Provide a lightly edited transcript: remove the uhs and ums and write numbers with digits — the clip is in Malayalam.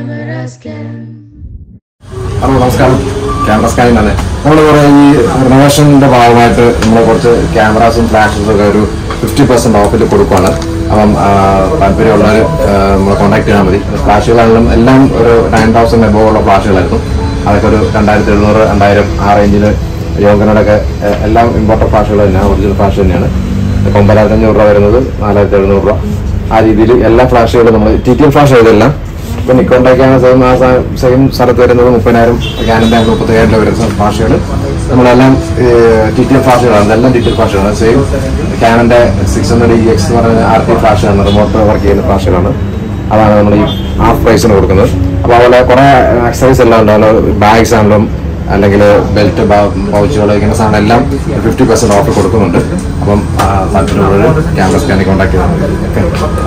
ഹലോ നമസ്കാരം, ക്യാമറ സ്കാനിംഗ് ആണ്. നമ്മൾ ഈ റിനോവേഷൻ്റെ ഭാഗമായിട്ട് നമ്മൾ കുറച്ച് ക്യാമറാസും ഫ്ലാഷസും ഒക്കെ ഒരു 50% ഓഫിൽ കൊടുക്കുകയാണ്. അപ്പം താല്പര്യമുള്ളവർ നമ്മളെ കോൺടാക്ട് ചെയ്താൽ മതി. ഫ്ലാഷുകളാണെങ്കിലും എല്ലാം ഒരു 9,000 എബോവ് ഉള്ള ഫ്ലാഷുകളായിരുന്നു. അതൊക്കെ ഒരു 2,700, 2,000 ആ റേഞ്ചിൽ യോഗനോടൊക്കെ എല്ലാം ഇമ്പോർട്ടൻ്റ് ഫ്ലാഷുകൾ തന്നെയാണ്, ഒറിജിനൽ ഫ്ലാഷ് തന്നെയാണ്. 9,500 രൂപ വരുന്നത്, 4,700 രൂപ ആ രീതിയിൽ എല്ലാ ഫ്ലാഷുകളും നമ്മൾ TTM ഫ്ലാഷ് ചെയ്തെല്ലാം. ഇപ്പം നിക്കോണ്ടൊക്കെയാണ് സെയിം സ്ഥലത്ത് വരുന്നത് 30,000, ക്യാനൻ്റെ 35,000 രൂപ വരുന്ന ഫ്ലാഷുകൾ നമ്മളെല്ലാം TTM ഫ്ലാഷുകളാണ്. ഇതെല്ലാം TTM ഫ്ലാഷുകളാണ്. സെയിം ക്യാനൻ്റെ 600EX എന്ന് പറയുന്ന RT ഫ്ലാഷാണ്, റിമോട്ട് വർക്ക് ചെയ്യുന്ന ഫ്ലാഷുകളാണ്. അതാണ് നമ്മൾ ഈ ഹാഫ് പ്രൈസിന് കൊടുക്കുന്നത്. അപ്പോൾ അതുപോലെ കുറേ എക്സസൈസ് എല്ലാം ഉണ്ടാകും. ബാഗ്സ് ആണെങ്കിലും അല്ലെങ്കിൽ ബെൽറ്റ്, പൗച്ചുകൾ, ഇങ്ങനെ സാധനം എല്ലാം 50% ഓഫ് കൊടുക്കുന്നുണ്ട്. അപ്പം താല്പര്യമുള്ളവർ ക്യാമറ സ്കാനിൽ കോൺടാക്ട് ചെയ്താൽ മതി.